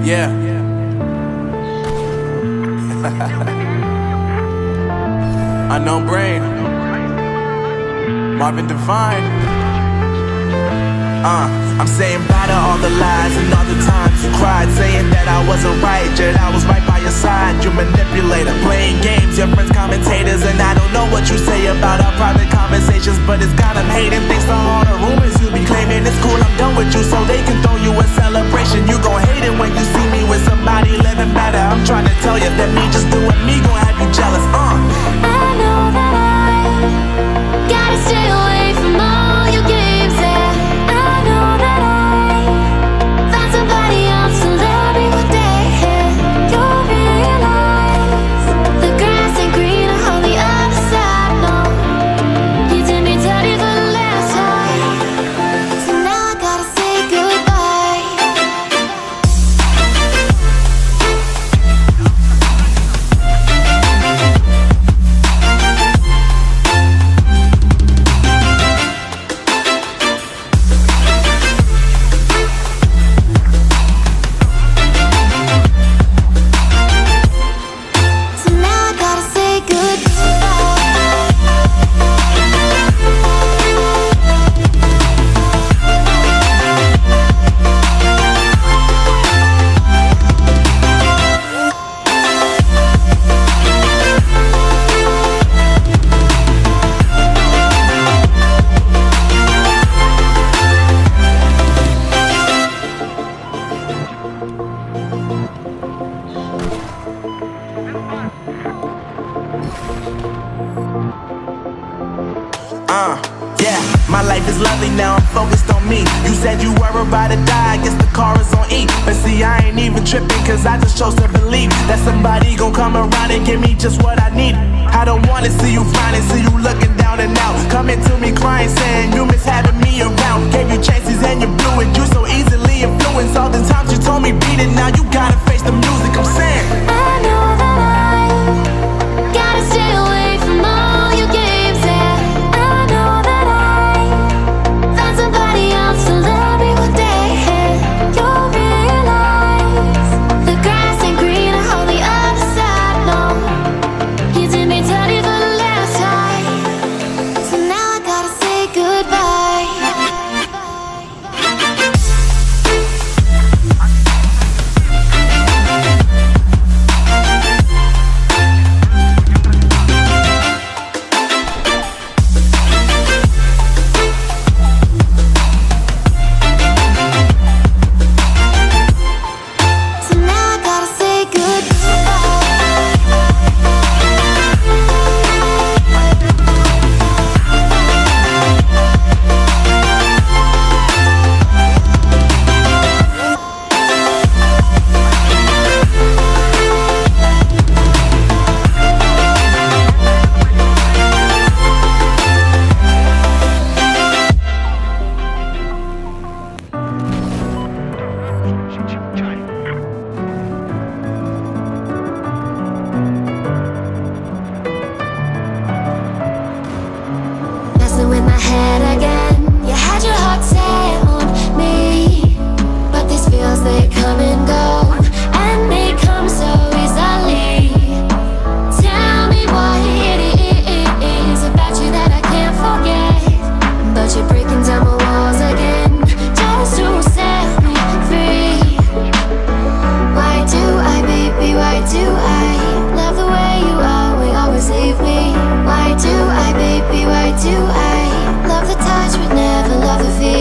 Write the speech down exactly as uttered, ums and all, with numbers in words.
Yeah. Unknown Brain, Marvin Divine. Uh, I'm saying bye to all the lies and all the times you cried, saying that I wasn't right, yet I was right by your side. You manipulator, playing games, your friends commentators, and I don't know what you say about our private conversations, but it's got them hating. Thanks to all the rumors you be claiming. It's cool, I'm done with you, so they can throw you a celebration. You gon' hate it when you see me with somebody living better. I'm trying to tell you that me just doing me gon' have you jealous. Uh. I know that I gotta stay away from all your games, yeah. I know that I found somebody else to love me one day, yeah. You'll realize the grass ain't greener on the other side, no. You did me dirty for the last time, so now I gotta say goodbye. So now I gotta say Uh, yeah, my life is lovely now, I'm focused on me. You said you were about to die, I guess the car is on E. But see, I ain't even tripping, cause I just chose to believe that somebody gon' come around and give me just what I need. I don't wanna see you finding, see you looking down and out, coming to me crying, saying you miss having me around. Gave you chances and you blew it, you so easily influenced. All the times you told me beat it, now you gotta face the music. I'm saying I know that I gotta stay away from all your games, yeah. I know that I found somebody else to love me one day, yeah. You'll realize the grass ain't greener on the other side, no. You did me dirty for the last time, so now I gotta say goodbye. So now I gotta say messing with my head again. You had your heart set on me, but these feels, they come and go, and they come so easily. Tell me what it is about you that I can't forget, but you're breaking down my walls again, just to set me free. Why do I, baby, why do I love the way you are, we always leave me? Why do I, baby, why do I love the touch but never love the feel?